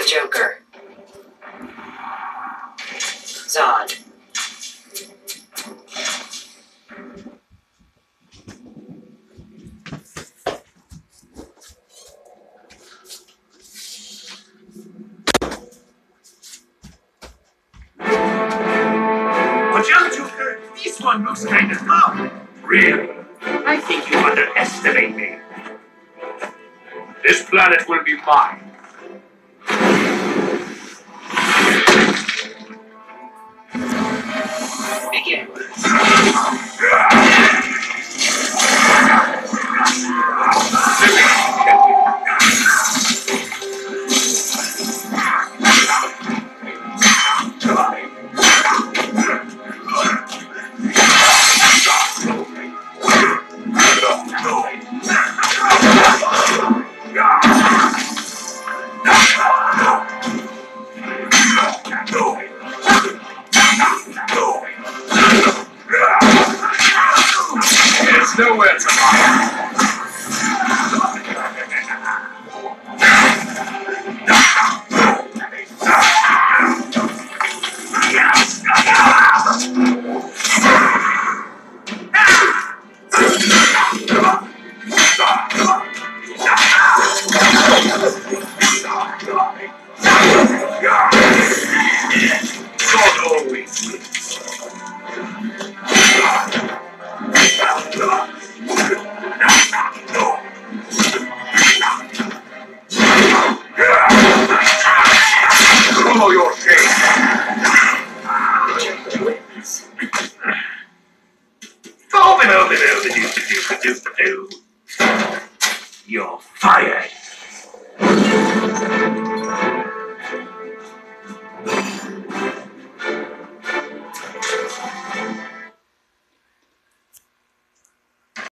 the Joker. Zod. Watch out, Joker! This one looks kinda tough. Really? I think you underestimate me. This planet will be mine. Begin.